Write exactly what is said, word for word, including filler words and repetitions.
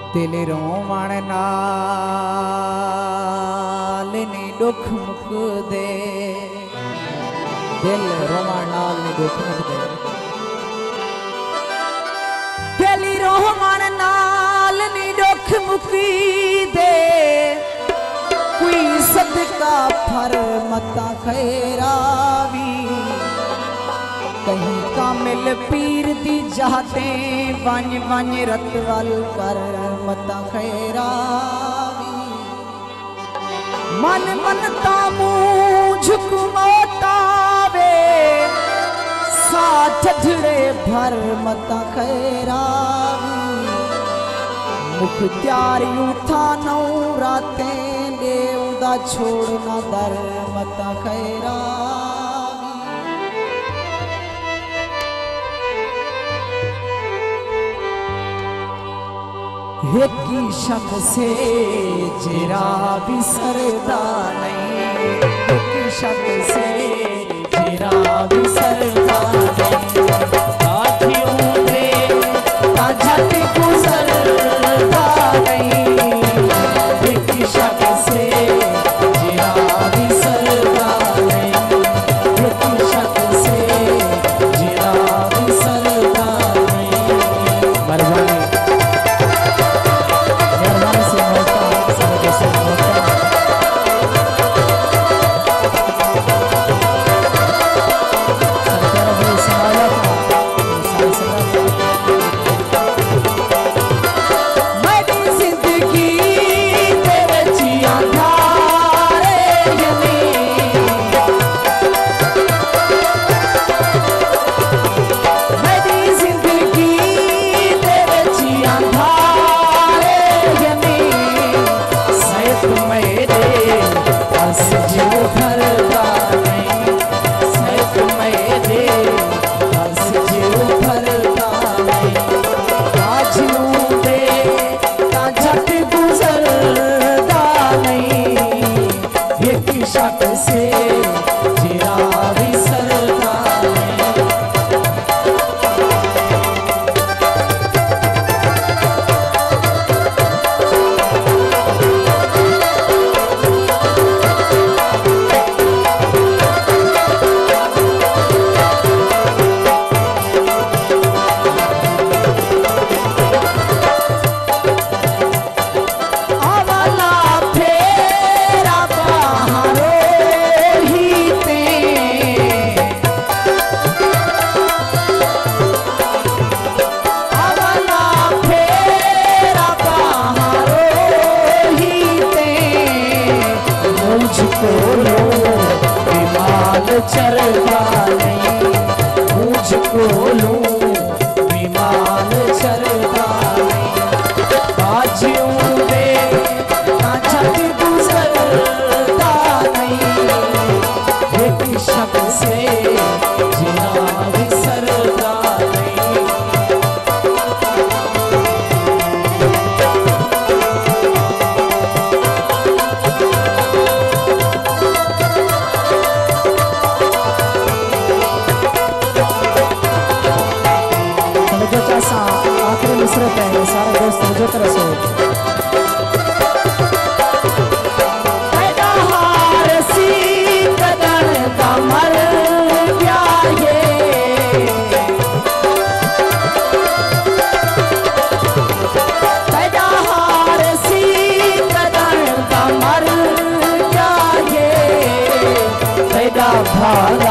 दिल रोवण नाल नी दुख मुक दे, दिल रोवण नाल नी दुख मुक दे, दिल रोवण नाल नी दुख मुकी दे, कोई सदका फर मता खैरावी, कहीं कामिल पीर दी जाते बंज बंज रतवल कर मता खैरावी, मन मनता मुँह झुकमोतावे साथ झड़े भर मता खैरावी, मुख त्यारी उठा नौ रातें दे उदा छोड़ना दर मता खैरावी, एक शक से जरा बिसरदा नहीं, एक शक से जरा बिसरदा नहीं, साथियों दे झट गुजरदा नहीं, एक शक से जरा बिसरदा नहीं, एक शक से जरा बिसरदा नहीं। बरबानी चरता नहीं, मुझको लूं विमान चरता नहीं, बाजियों दे झट गुजरता नहीं, एक शक से जिना बिसरता नहीं। आखिरी नुसरत है सारे दोस्त जो तरह से हार सी कदर कमर प्यारे, हार सी कदर कमर प्यारे, भाला